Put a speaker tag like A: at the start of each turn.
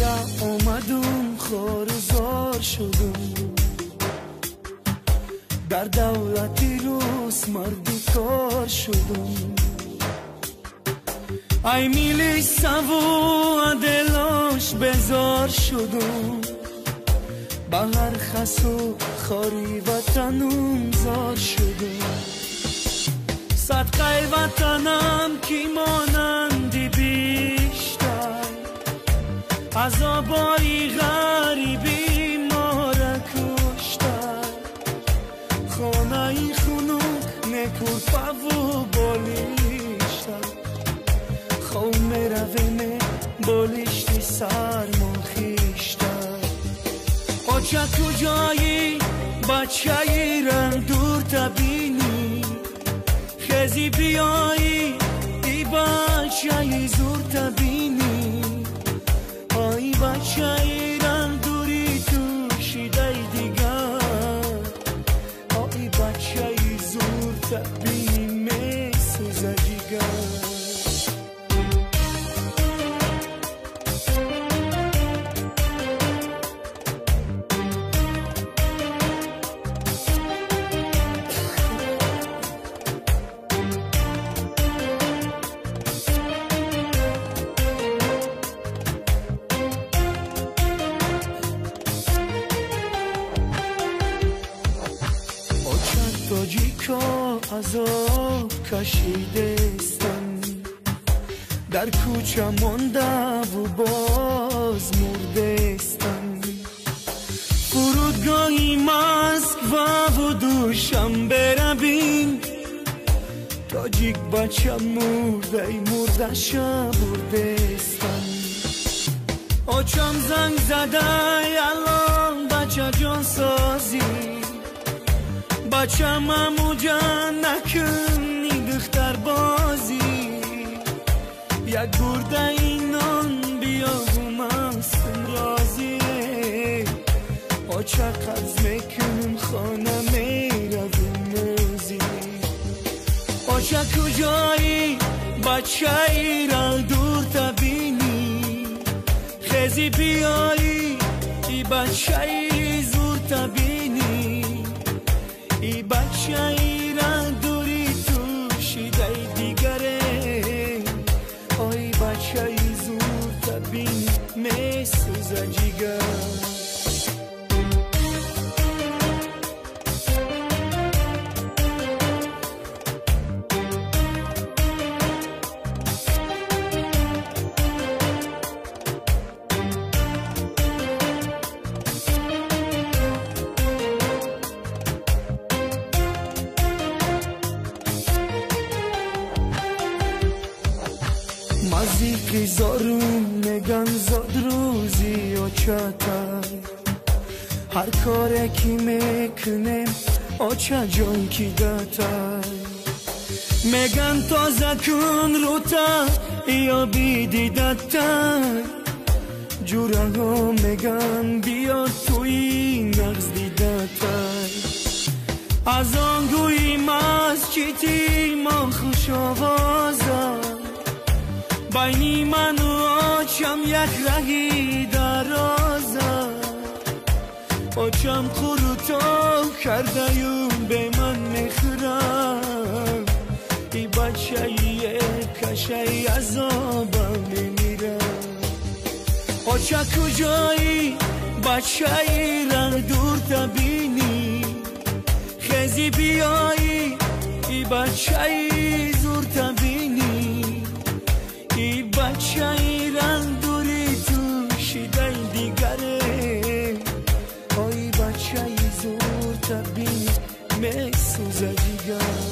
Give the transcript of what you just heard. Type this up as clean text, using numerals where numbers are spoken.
A: دنیا اومدم خارزار شدم در دولتی روز مردی کار شدم ای میلی سوو دلاش بزار شدم با هر خس و خاری وطنم زار شدم صدقه وطنم کی مانندی بیشتر عذابای غریبی ما را کشتر خانه خنک نکور پاو بالیشتر خوم روینه بالیشتی سرما خیشتر آچه کجایی بچه‌ای را دور تبینی خزی بیایی ای بچه‌ی زور تبینی آی بچه‌ی را دوری تو شیده دیگر آی بچه‌ی زور تبینی میسوزه جیگر تاجیکا عذاب کشیده استن در کوچه مانده و باز مرده استن فرودگاهی مسکو و دوشنبه برویم تاجیک بچه مرده مرده شب برده استن آچم زنگ زده الان بچه جان سازی بچه ممو جان نکنی دختر بازی یک برده اینان بیا همستم رازیه آچه قرض میکنم خانه میرویم موزی آچه کجایی بچه ای را دور تبینی خزی بیایی ای بچه ای زور تبینی ای بچه ای را دوری تو شیده دیگره آی بچه ای زور تبینی میسوزه جیگر مزیقی زارون نگن زاد روزی آچه هر کاره کی میکنه آچه جان کی دتر میگن تازه کن رو تا یا بیدیدتر جوره ها میگن بیا توی نغز دیدتر از آنگوی مسجدی ما خوش آوازم بینی من و آچم یک رهی درازه آچم خورو کرده یون به من میخورم ای بچه ای کشه ای عذابم میمیرم آچه کجایی بچه ای را دور تبینی خزی بیایی ای بچه ای زور تبینی ای بچه ای را دوری تو شیده دیگره آی بچه ای زور تبینی میسوزه جیگر